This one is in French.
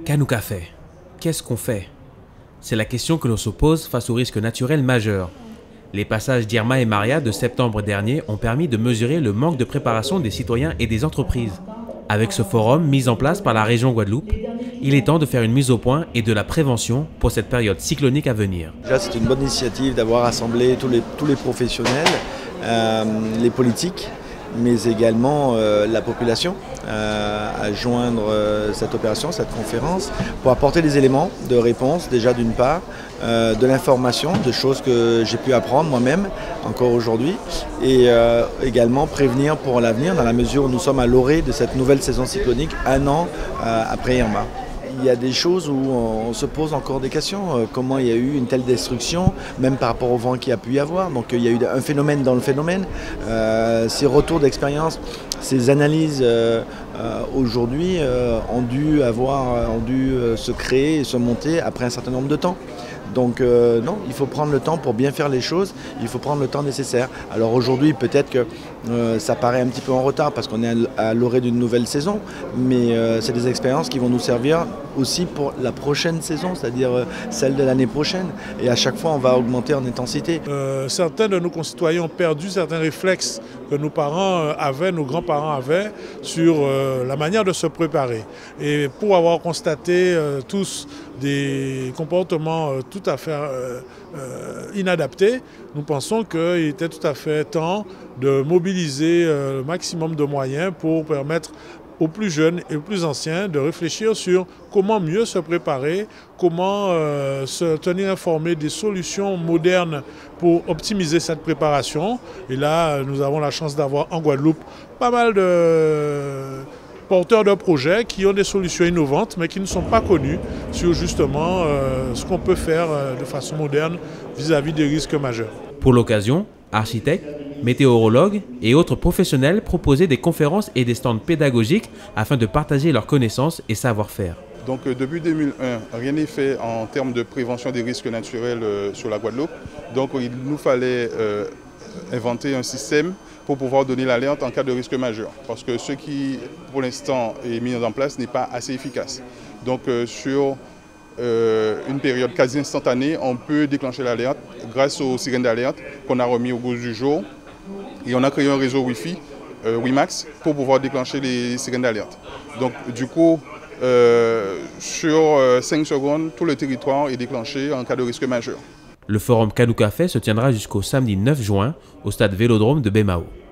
Kanouka fait. Qu'est-ce qu'on fait? C'est la question que l'on se pose face aux risques naturels majeurs. Les passages d'Irma et Maria de septembre dernier ont permis de mesurer le manque de préparation des citoyens et des entreprises. Avec ce forum mis en place par la région Guadeloupe, il est temps de faire une mise au point et de la prévention pour cette période cyclonique à venir. Déjà, c'est une bonne initiative d'avoir rassemblé tous les professionnels, les politiques, mais également la population à joindre cette opération, cette conférence, pour apporter des éléments de réponse, déjà d'une part, de l'information, de choses que j'ai pu apprendre moi-même encore aujourd'hui, et également prévenir pour l'avenir, dans la mesure où nous sommes à l'orée de cette nouvelle saison cyclonique, un an après Irma. Il y a des choses où on se pose encore des questions. Comment il y a eu une telle destruction, même par rapport au vent qu'il y a pu y avoir. Donc il y a eu un phénomène dans le phénomène. Ces retours d'expérience, ces analyses aujourd'hui ont dû se créer et se monter après un certain nombre de temps. Donc non, il faut prendre le temps pour bien faire les choses, il faut prendre le temps nécessaire. Alors aujourd'hui, peut-être que ça paraît un petit peu en retard parce qu'on est à l'orée d'une nouvelle saison, mais c'est des expériences qui vont nous servir aussi pour la prochaine saison, c'est-à-dire celle de l'année prochaine. Et à chaque fois, on va augmenter en intensité. Certains de nos concitoyens ont perdu certains réflexes que nos parents avaient, nos grands-parents avaient sur la manière de se préparer. Et pour avoir constaté tous des comportements tout à fait inadaptés, nous pensons qu'il était tout à fait temps de mobiliser le maximum de moyens pour permettre aux plus jeunes et aux plus anciens de réfléchir sur comment mieux se préparer, comment se tenir informé des solutions modernes pour optimiser cette préparation. Et là, nous avons la chance d'avoir en Guadeloupe pas mal de porteurs de projets qui ont des solutions innovantes mais qui ne sont pas connus sur justement ce qu'on peut faire de façon moderne vis-à-vis des risques majeurs. Pour l'occasion, architectes, météorologues et autres professionnels proposaient des conférences et des stands pédagogiques afin de partager leurs connaissances et savoir-faire. Donc depuis 2001, rien n'est fait en termes de prévention des risques naturels sur la Guadeloupe. Donc il nous fallait inventer un système pour pouvoir donner l'alerte en cas de risque majeur. Parce que ce qui, pour l'instant, est mis en place n'est pas assez efficace. Donc sur une période quasi instantanée, on peut déclencher l'alerte grâce aux sirènes d'alerte qu'on a remis au goût du jour. Et on a créé un réseau Wi-Fi, WiMAX, pour pouvoir déclencher les sirènes d'alerte. Donc du coup, sur 5 secondes, tout le territoire est déclenché en cas de risque majeur. Le forum Kanouka fait se tiendra jusqu'au samedi 9 juin au stade Vélodrome de Bemao.